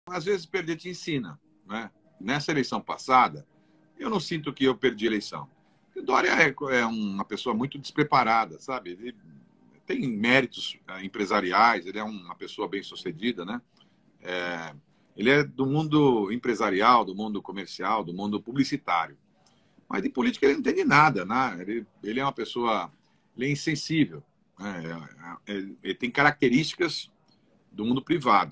às vezes perder te ensina, né? Nessa eleição passada, eu não sinto que eu perdi a eleição. O Dória é uma pessoa muito despreparada, sabe? Ele tem méritos empresariais, ele é uma pessoa bem-sucedida, né? Ele é do mundo empresarial, do mundo comercial, do mundo publicitário. Mas de política ele não entende nada, né? Ele é uma pessoa... Ele é insensível, né? Ele tem características do mundo privado.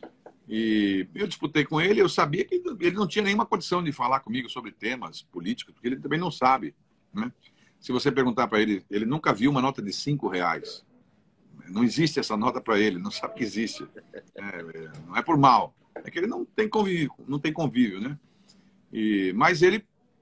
E eu disputei com ele, eu sabia que ele não tinha nenhuma condição de falar comigo sobre temas políticos, porque ele também não sabe, né? Se você perguntar para ele, ele nunca viu uma nota de R$ 5. Não existe essa nota para ele, não sabe que existe. Não é por mal, é que ele não tem convívio, né? Mas ele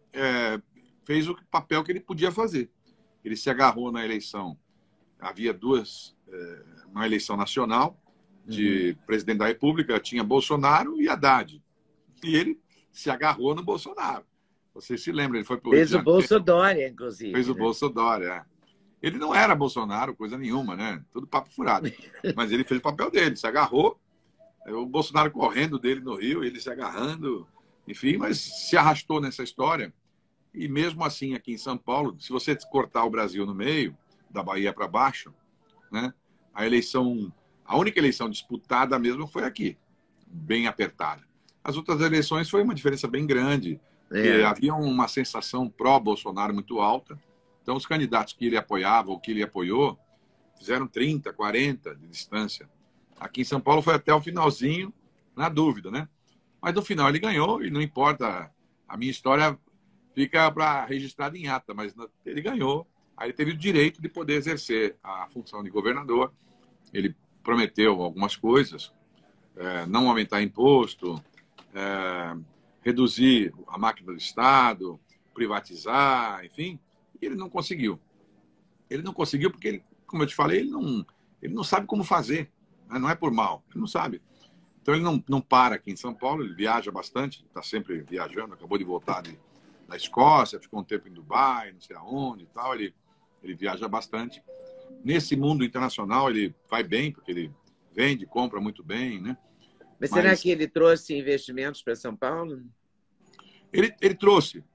fez o papel que ele podia fazer. Ele se agarrou na eleição. Havia uma eleição nacional de presidente da República, tinha Bolsonaro e Haddad. E ele se agarrou no Bolsonaro. Você se lembra, ele foi para o Fez o Bolsodória, inclusive. Fez o Bolsodória, Ele não era Bolsonaro, coisa nenhuma, né? Tudo papo furado. Mas ele fez o papel dele, se agarrou. O Bolsonaro correndo dele no Rio, ele se agarrando, enfim, mas se arrastou nessa história. E mesmo assim, aqui em São Paulo, se você cortar o Brasil no meio, da Bahia para baixo, né? A única eleição disputada mesmo foi aqui, bem apertada. As outras eleições foi uma diferença bem grande, porque havia uma sensação pró-Bolsonaro muito alta. Então, os candidatos que ele apoiava ou que ele apoiou fizeram 30, 40 de distância. Aqui em São Paulo foi até o finalzinho, na dúvida, né? Mas no final ele ganhou e não importa, a minha história fica registrada em ata, mas ele ganhou. Aí ele teve o direito de poder exercer a função de governador. Ele prometeu algumas coisas, não aumentar imposto, reduzir a máquina do Estado, privatizar, enfim, e ele não conseguiu. Ele não conseguiu porque, como eu te falei, ele não sabe como fazer, né? Não é por mal, ele não sabe. Então ele não para aqui em São Paulo, ele viaja bastante, está sempre viajando, acabou de voltar da Escócia, ficou um tempo em Dubai, não sei aonde e tal, ele viaja bastante. Nesse mundo internacional ele vai bem, porque ele vende, compra muito bem, né? Mas será que ele trouxe investimentos para São Paulo? Ele trouxe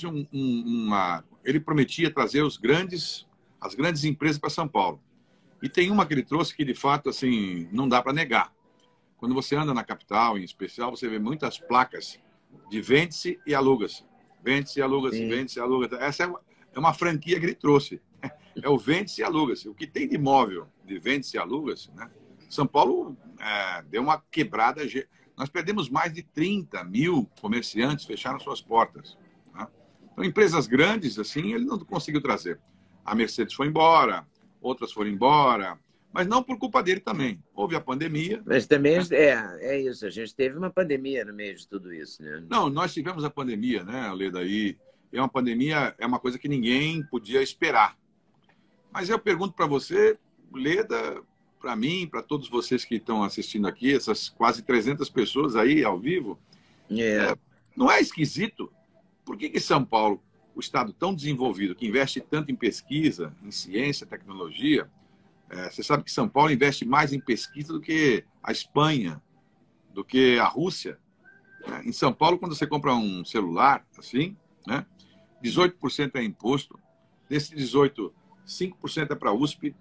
ele prometia trazer as grandes empresas para São Paulo. E tem uma que ele trouxe que, de fato, assim, não dá para negar. Quando você anda na capital, em especial, você vê muitas placas de vende-se e aluga-se. Vende-se e aluga-se, vende-se e aluga-se. Essa é uma franquia que ele trouxe. É o vende-se e aluga-se. O que tem de imóvel de vende-se e aluga-se, né? São Paulo deu uma quebrada. Nós perdemos mais de 30 mil comerciantes, fecharam suas portas, né? Então, empresas grandes, assim, ele não conseguiu trazer. A Mercedes foi embora, outras foram embora, mas não por culpa dele também. Houve a pandemia. Mas também é isso, a gente teve uma pandemia no meio de tudo isso, né? Não, nós tivemos a pandemia, né, Leda? E uma pandemia é uma coisa que ninguém podia esperar. Mas eu pergunto para você, Leda, para mim, para todos vocês que estão assistindo aqui, essas quase 300 pessoas aí ao vivo, não é esquisito? Por que São Paulo, o estado tão desenvolvido, que investe tanto em pesquisa, em ciência, tecnologia, você sabe que São Paulo investe mais em pesquisa do que a Espanha, do que a Rússia. Em São Paulo, quando você compra um celular, assim, né, 18% é imposto. Desse 18%, 5% é para a USP,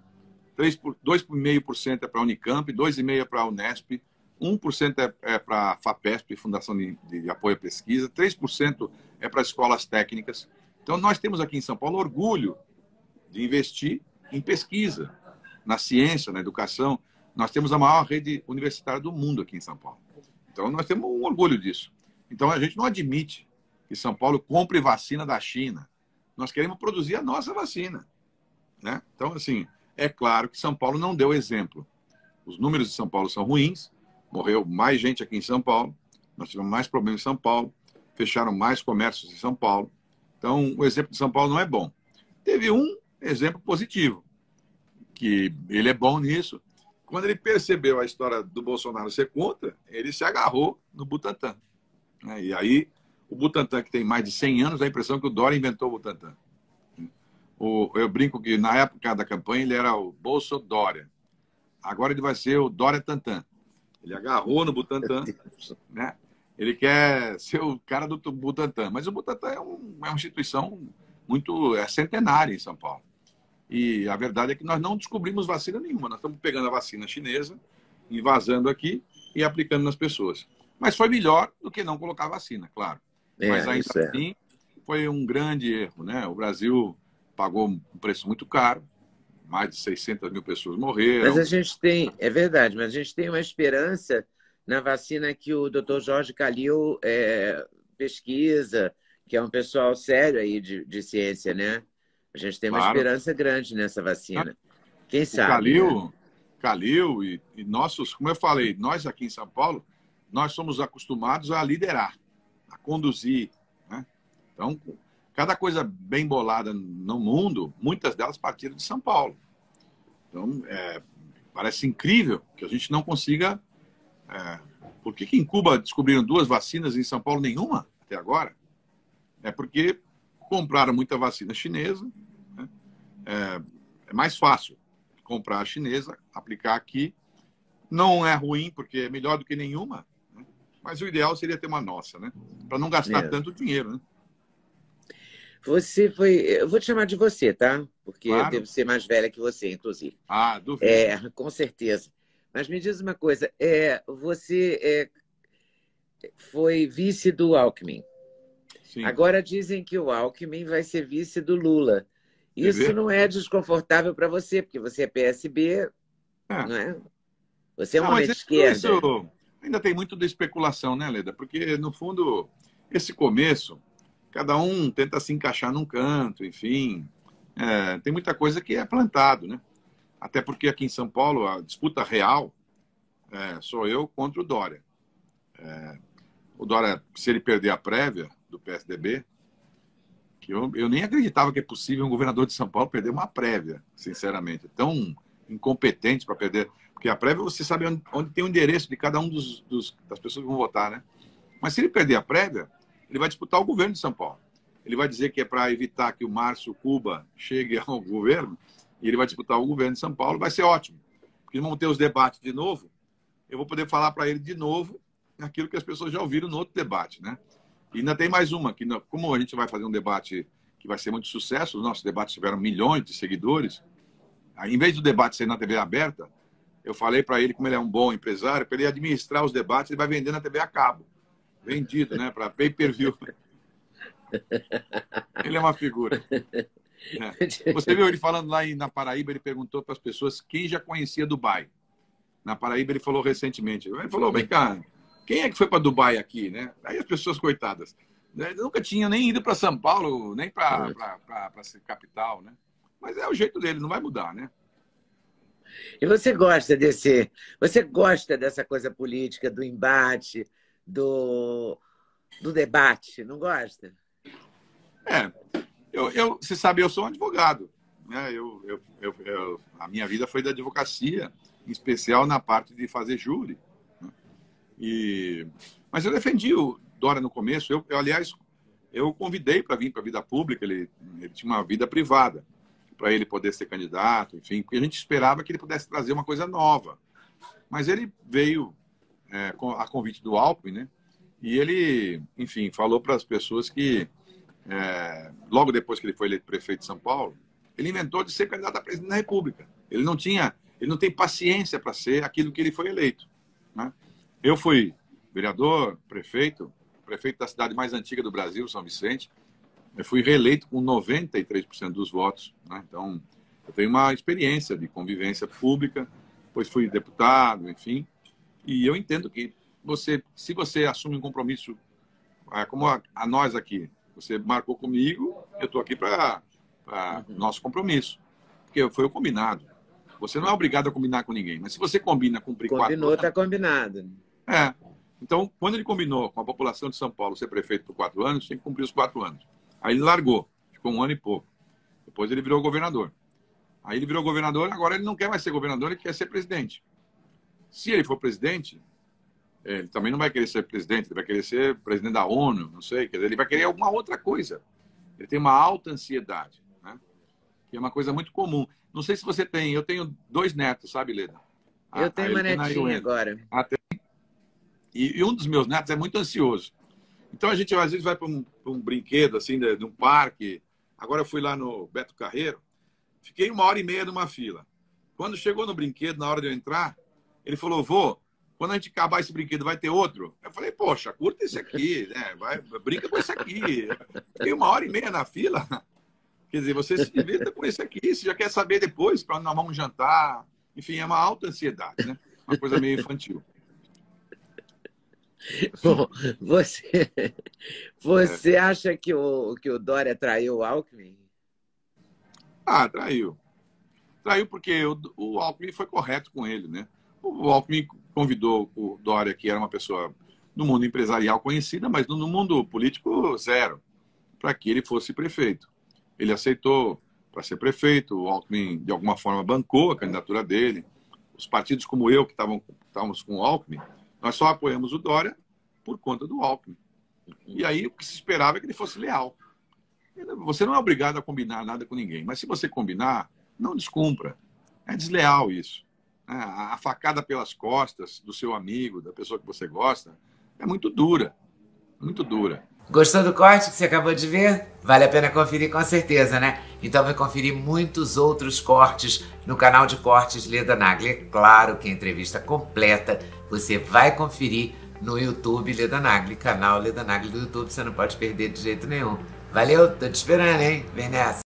2,5% é para a Unicamp, 2,5% é para a Unesp, 1% é para a FAPESP, Fundação de Apoio à Pesquisa, 3% é para escolas técnicas. Então, nós temos aqui em São Paulo orgulho de investir em pesquisa, na ciência, na educação. Nós temos a maior rede universitária do mundo aqui em São Paulo. Então, nós temos um orgulho disso. Então, a gente não admite que São Paulo compre vacina da China. Nós queremos produzir a nossa vacina, né? Então, assim, é claro que São Paulo não deu exemplo. Os números de São Paulo são ruins, morreu mais gente aqui em São Paulo, nós tivemos mais problemas em São Paulo, fecharam mais comércios em São Paulo. Então, o exemplo de São Paulo não é bom. Teve um exemplo positivo, que ele é bom nisso. Quando ele percebeu a história do Bolsonaro ser contra, ele se agarrou no Butantan. E aí, o Butantan, que tem mais de 100 anos, dá a impressão que o Dória inventou o Butantan. Eu brinco que, na época da campanha, ele era o Bolsodória. Agora ele vai ser o Dória Tantan. Ele agarrou no Butantan, né? Ele quer ser o cara do Butantan. Mas o Butantan é uma instituição muito centenária em São Paulo. E a verdade é que nós não descobrimos vacina nenhuma. Nós estamos pegando a vacina chinesa, invasando aqui e aplicando nas pessoas. Mas foi melhor do que não colocar vacina, claro. Mas ainda assim, foi um grande erro, né? O Brasil pagou um preço muito caro, mais de 600 mil pessoas morreram. Mas a gente tem, é verdade, mas a gente tem uma esperança na vacina que o Dr. Jorge Calil pesquisa, que é um pessoal sério aí de ciência, né? A gente tem uma esperança grande nessa vacina. Quem sabe? Calil e nossos, como eu falei, nós aqui em São Paulo, nós somos acostumados a liderar, a conduzir, né? Então, cada coisa bem bolada no mundo, muitas delas partiram de São Paulo. Então, parece incrível que a gente não consiga... Por que em Cuba descobriram 2 vacinas e em São Paulo nenhuma até agora? É porque compraram muita vacina chinesa, né? É mais fácil comprar a chinesa, aplicar aqui. Não é ruim, porque é melhor do que nenhuma, né? Mas o ideal seria ter uma nossa, né? Para não gastar tanto dinheiro, né? Você foi... Eu vou te chamar de você, tá? Porque Claro. eu devo ser mais velha que você, inclusive. Duvido. Com certeza. Mas me diz uma coisa, você foi vice do Alckmin. Sim. Agora dizem que o Alckmin vai ser vice do Lula. Isso não é desconfortável para você, porque você é PSB, não é? Você é um homem de esquerda. Isso ainda tem muito de especulação, né, Leda? Porque, no fundo, esse começo, cada um tenta se encaixar num canto, enfim. Tem muita coisa que é plantado, né? Até porque aqui em São Paulo, a disputa real sou eu contra o Dória. O Dória, se ele perder a prévia do PSDB, que eu nem acreditava que é possível um governador de São Paulo perder uma prévia, sinceramente. Tão incompetente para perder. Porque a prévia você sabe onde tem o endereço de cada um das pessoas que vão votar, né? Mas se ele perder a prévia, ele vai disputar o governo de São Paulo. Ele vai dizer que é para evitar que o Márcio Cuba chegue ao governo, e ele vai disputar o governo de São Paulo, vai ser ótimo. Porque vamos ter os debates de novo, eu vou poder falar para ele de novo aquilo que as pessoas já ouviram no outro debate, né? E ainda tem mais uma, que como a gente vai fazer um debate que vai ser muito sucesso, os nossos debates tiveram milhões de seguidores, aí, em vez do debate ser na TV aberta, eu falei para ele, como ele é um bom empresário, para ele administrar os debates, ele vai vender na TV a cabo. Vendido, né? Para pay-per-view. Ele é uma figura. Você viu ele falando lá na Paraíba, ele perguntou para as pessoas quem já conhecia Dubai. Na Paraíba ele falou recentemente. Ele falou, vem cá, quem é que foi para Dubai aqui, né? Aí as pessoas, coitadas, né? Nunca tinha nem ido para São Paulo, nem para ser capital, né? Mas é o jeito dele, não vai mudar, né? E você gosta dessa coisa política, do embate, do debate, não gosta? Você sabe, eu sou um advogado, né? A minha vida foi da advocacia, em especial na parte de fazer júri, né? Mas eu defendi o Dória no começo. Aliás, eu convidei para vir para a vida pública. Ele tinha uma vida privada para ele poder ser candidato, enfim, porque a gente esperava que ele pudesse trazer uma coisa nova. Mas ele veio a convite do Alckmin, né? E ele, enfim, falou para as pessoas que logo depois que ele foi eleito prefeito de São Paulo, ele inventou de ser candidato a presidente da República. Ele não tem paciência para ser aquilo que ele foi eleito, né? Eu fui vereador, prefeito da cidade mais antiga do Brasil, São Vicente. Eu fui reeleito com 93% dos votos, né? Então, eu tenho uma experiência de convivência pública, depois fui deputado, enfim. E eu entendo que se você assume um compromisso, como a nós aqui, você marcou comigo, eu estou aqui para nosso compromisso. Porque foi o combinado. Você não é obrigado a combinar com ninguém, mas se você combina cumprir 4 anos... Combinou, está combinado. Então, quando ele combinou com a população de São Paulo ser prefeito por 4 anos, tem que cumprir os 4 anos. Aí ele largou, ficou 1 ano e pouco. Depois ele virou governador. Aí ele virou governador, agora ele não quer mais ser governador, ele quer ser presidente. Se ele for presidente, ele também não vai querer ser presidente, ele vai querer ser presidente da ONU, não sei, quer dizer, ele vai querer alguma outra coisa. Ele tem uma alta ansiedade, né? Que é uma coisa muito comum. Não sei se você tem, eu tenho 2 netos, sabe, Leda? Eu tenho uma netinha agora. E um dos meus netos é muito ansioso. Então a gente às vezes vai para um brinquedo, assim, de um parque. Agora eu fui lá no Beto Carreiro, fiquei 1h30 numa fila. Quando chegou no brinquedo, na hora de eu entrar, ele falou: vô, quando a gente acabar esse brinquedo, vai ter outro? Eu falei: poxa, curta esse aqui, né? Brinca com esse aqui. Fiquei 1h30 na fila. Quer dizer, você se divirta com esse aqui, você já quer saber depois para onde nós vamos jantar. Enfim, é uma alta ansiedade, né? Uma coisa meio infantil. Bom, você acha que o Dória traiu o Alckmin? Ah, traiu. Traiu porque o Alckmin foi correto com ele, né? O Alckmin convidou o Dória, que era uma pessoa no mundo empresarial conhecida, mas no mundo político zero, para que ele fosse prefeito. Ele aceitou para ser prefeito, o Alckmin, de alguma forma, bancou a candidatura dele. Os partidos como eu, que estávamos com o Alckmin, nós só apoiamos o Dória por conta do Alckmin. E aí o que se esperava é que ele fosse leal. Você não é obrigado a combinar nada com ninguém, mas se você combinar, não descumpra. É desleal isso. A facada pelas costas do seu amigo, da pessoa que você gosta, é muito dura. Muito dura. Gostou do corte que você acabou de ver? Vale a pena conferir com certeza, né? Então vai conferir muitos outros cortes no canal de cortes Leda Nagli. É claro que a entrevista completa você vai conferir no YouTube Leda Nagli, canal Leda Nagli do YouTube. Você não pode perder de jeito nenhum. Valeu, tô te esperando, hein? Vem nessa!